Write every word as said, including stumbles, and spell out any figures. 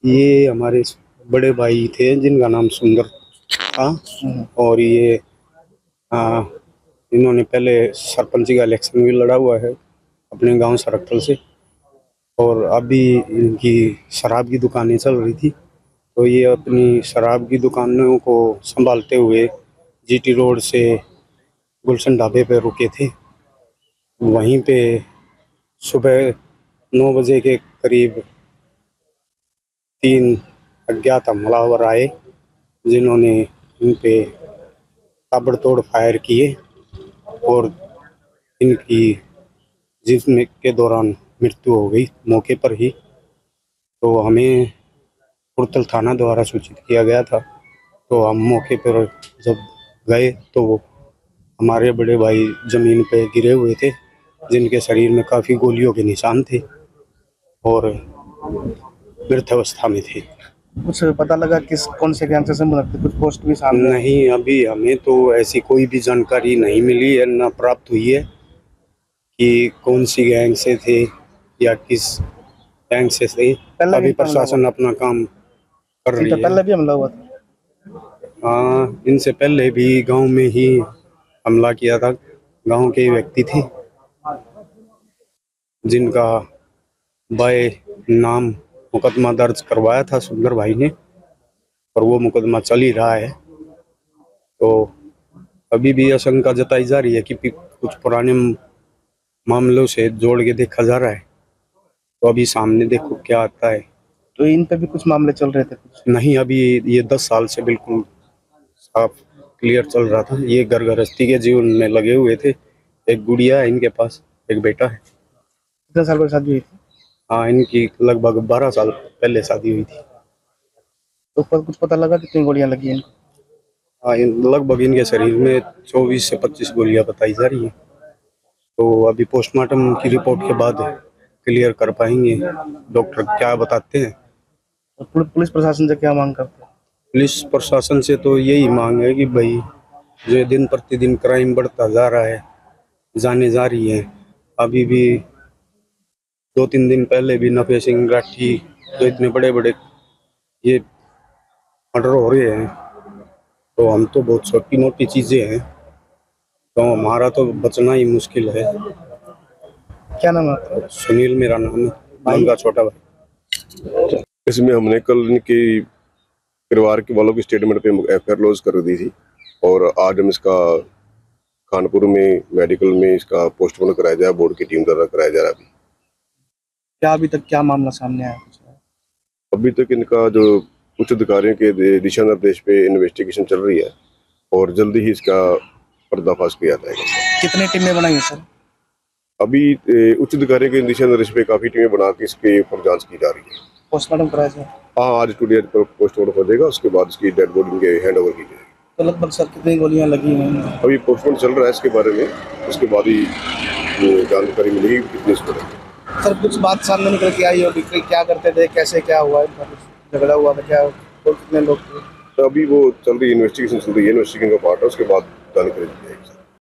ये हमारे बड़े भाई थे जिनका नाम सुंदर था। और ये आ, इन्होंने पहले सरपंच का इलेक्शन भी लड़ा हुआ है अपने गांव सरक्टल से। और अभी इनकी शराब की दुकानें चल रही थी, तो ये अपनी शराब की दुकानों को संभालते हुए जीटी रोड से गुलशन ढाबे पे रुके थे। वहीं पे सुबह नौ बजे के करीब तीन अज्ञात हमलावर आए, जिन्होंने इन पे ताबड़तोड़ फायर किए और इनकी जिसमें के दौरान मृत्यु हो गई मौके पर ही। तो हमें पुरतल थाना द्वारा सूचित किया गया था, तो हम मौके पर जब गए तो वो हमारे बड़े भाई जमीन पे गिरे हुए थे, जिनके शरीर में काफ़ी गोलियों के निशान थे और मृत अवस्था में थे। कुछ पता लगा किस कौन से गैंग से संबंधित थे? कुछ पोस्ट भी सामने नहीं, अभी हमें तो ऐसी कोई भी जानकारी नहीं मिली है, ना प्राप्त हुई है कि कौन सी गैंग से थे या किस गैंग से थे। अभी प्रशासन अपना काम कर रही है। पहले भी हमला हुआ था। हाँ, इनसे पहले भी गांव में ही हमला किया था। गांव के व्यक्ति थे जिनका बाय नाम मुकदमा दर्ज करवाया था सुंदर भाई ने, और वो मुकदमा चल ही रहा है। तो अभी भी आशंका जताई जा रही है कि कुछ पुराने मामलों से जोड़ के देखा जा रहा है, तो अभी सामने देखो क्या आता है। तो इन पे भी कुछ मामले चल रहे थे? कुछ नहीं, अभी ये दस साल से बिल्कुल साफ क्लियर चल रहा था। ये घर गृहस्थी के जीवन में लगे हुए थे। एक गुड़िया है इनके पास, एक बेटा है। कितने साल पहले शादी हुई थी? हाँ, इनकी लगभग बारह साल पहले शादी हुई थी। तो पर कुछ पता लगा कितनी गोलियां लगी इनको? हाँ, लगभग इनके शरीर में चौबीस से पच्चीस गोलियां बताई जा रही हैं। तो अभी पोस्टमार्टम की रिपोर्ट के बाद क्लियर कर पाएंगे डॉक्टर क्या बताते हैं। तो पुलिस प्रशासन से क्या मांग करते हैं? पुलिस प्रशासन से तो यही मांग है कि भाई जो दिन प्रतिदिन क्राइम बढ़ता जा रहा है, जाने जा रही है। अभी भी दो तीन दिन पहले भी नफे सिंह राठी, तो इतने बड़े बड़े ये मर्डर हो रहे हैं, तो हम तो बहुत छोटी मोटी चीज़ें हैं, तो हमारा तो बचना ही मुश्किल है। क्या नाम है? सुनील मेरा नाम है, भाई का छोटा भाई। इसमें हमने कल इनकी परिवार के वालों की स्टेटमेंट पे एफ आई आर लॉन्च कर दी थी, और आज हम इसका कानपुर में मेडिकल में इसका पोस्टमार्टम कराया जाए, बोर्ड की टीम द्वारा कराया जा रहा है। अभी क्या अभी तक क्या मामला सामने आया? अभी तक इनका जो उच्च अधिकारियों के दिशा निर्देश पे इन्वेस्टिगेशन चल रही है, और जल्दी ही इसका पर्दाफाश किया जाएगा। कितनी टीमें बनाई है सर? अभी उच्च अधिकारियों के दिशा निर्देश पे काफी टीमें बना के इसके ऊपर जांच की जा रही है। पोस्टमार्टम कराया जाए? हाँ, आज टुडे पोस्टमार्टम हो जाएगा, उसके बाद इसकी डेड बॉडी के हैंड ओवर की जाएगी। तो लगभग सर कितनी गोलियां लगी हैं? अभी पोस्टमार्टम चल रहा है इसके बारे में, उसके बाद ही जानकारी मिलेगी कितनी इसको। सर कुछ बात सामने निकल के आई होगी कि क्या करते थे, कैसे क्या हुआ, झगड़ा हुआ था क्या, तो कितने लोग थे? तो अभी वो चल रही है इन्वेस्टिगेशन चल रही है, इन्वेस्टिगेशन का पार्ट है, उसके बाद जानकारी दी जाएगी।